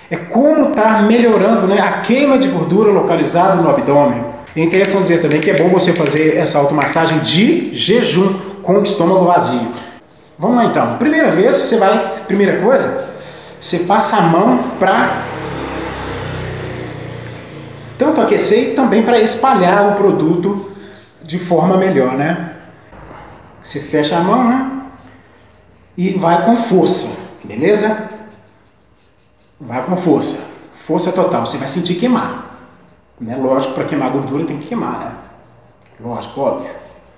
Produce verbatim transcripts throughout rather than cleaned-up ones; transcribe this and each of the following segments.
É como está melhorando, né, a queima de gordura localizada no abdômen. É interessante dizer também que é bom você fazer essa automassagem de jejum com o estômago vazio. Vamos lá então. Primeira vez, você vai, primeira coisa, você passa a mão para tanto aquecer e também para espalhar o produto de forma melhor, né? Você fecha a mão, né? E vai com força, beleza? Vai com força, força total. Você vai sentir queimar, né? Lógico, para queimar gordura tem que queimar, né? Lógico, óbvio.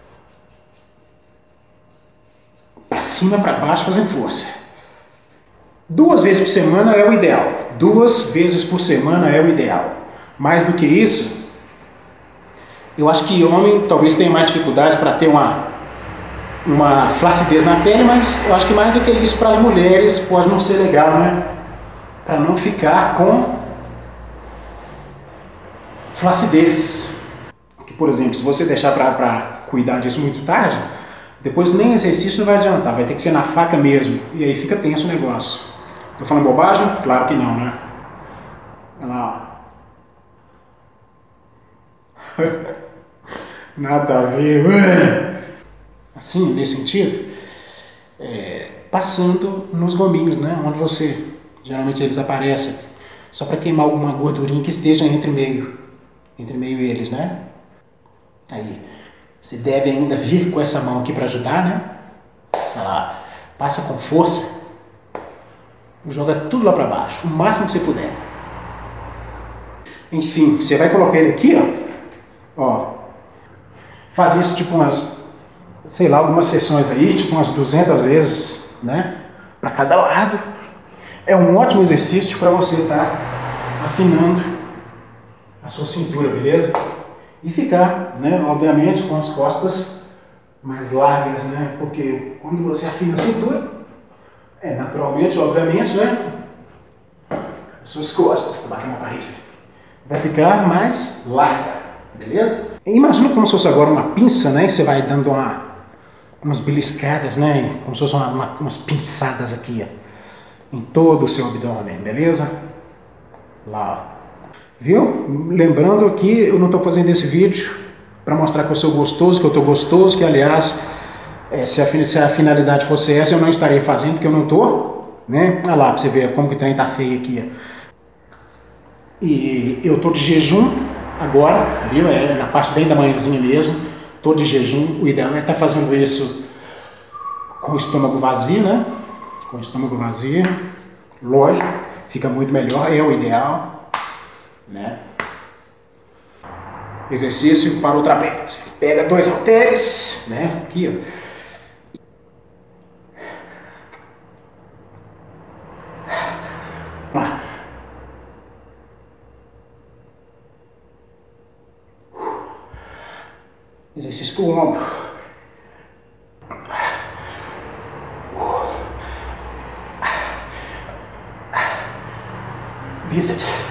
Para cima, para baixo, fazendo força. Duas vezes por semana é o ideal. Duas vezes por semana é o ideal. Mais do que isso, eu acho que homem talvez tenha mais dificuldade para ter uma, uma flacidez na pele, mas eu acho que mais do que isso para as mulheres pode não ser legal, né? Para não ficar com flacidez. Porque, por exemplo, se você deixar para cuidar disso muito tarde, depois nem exercício não vai adiantar, vai ter que ser na faca mesmo. E aí fica tenso o negócio. Tô falando bobagem? Claro que não, né? Olha lá, ó. Nada a ver. Assim, nesse sentido, é, passando nos gominhos, né? Onde você, geralmente eles aparecem, só para queimar alguma gordurinha que esteja entre meio, entre meio eles, né? Aí, você deve ainda vir com essa mão aqui para ajudar, né? Olha lá, passa com força, joga tudo lá para baixo, o máximo que você puder. Enfim, você vai colocar ele aqui, ó, ó, faz isso tipo umas, sei lá, algumas sessões aí, tipo umas duzentas vezes, né? Para cada lado. É um ótimo exercício para você estar afinando a sua cintura, beleza? E ficar, né, obviamente, com as costas mais largas, né? Porque quando você afina a cintura, é naturalmente, obviamente, né? As suas costas, tá batendo na parede, vai ficar mais larga, beleza? E imagina como se fosse agora uma pinça, né? Você vai dando uma, umas beliscadas, né? Como se fosse uma, uma, umas pinçadas aqui, ó, em todo o seu abdômen, beleza? Lá, ó. Viu? Lembrando que eu não estou fazendo esse vídeo para mostrar que eu sou gostoso, que eu estou gostoso, que aliás, é, se, a, se a finalidade fosse essa, eu não estarei fazendo, porque eu não estou, né? Olha lá, para você ver como que o trem tá feio aqui, ó. E eu estou de jejum agora, viu? É na parte bem da manhãzinha mesmo, estou de jejum. O ideal é estar fazendo isso com o estômago vazio, né? Com o estômago vazio, lógico, fica muito melhor, é o ideal. Né? Exercício para o trapézio. Pega dois halteres, né? Aqui, ó. Lá. Exercício para o ombro. Bíceps.